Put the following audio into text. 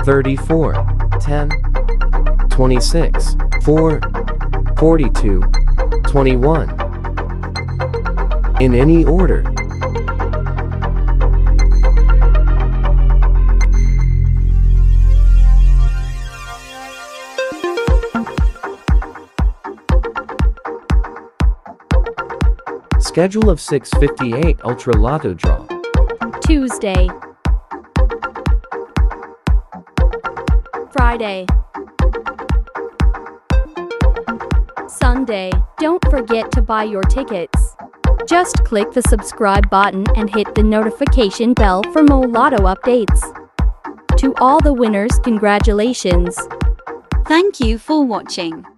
34, 10, 26, 4, 42, 21. In any order. Schedule of 658 Ultra Lotto Draw. Tuesday, Friday, Sunday. Don't forget to buy your tickets. Just click the subscribe button and hit the notification bell for more Lotto updates. To all the winners, congratulations. Thank you for watching.